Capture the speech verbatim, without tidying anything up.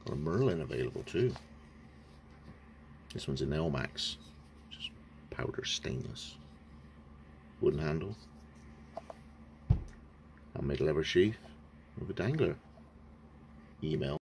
Got a Merlin available too. This one's an L Max, just powder stainless. Wooden handle. Handmade leather sheath with a dangler. Email.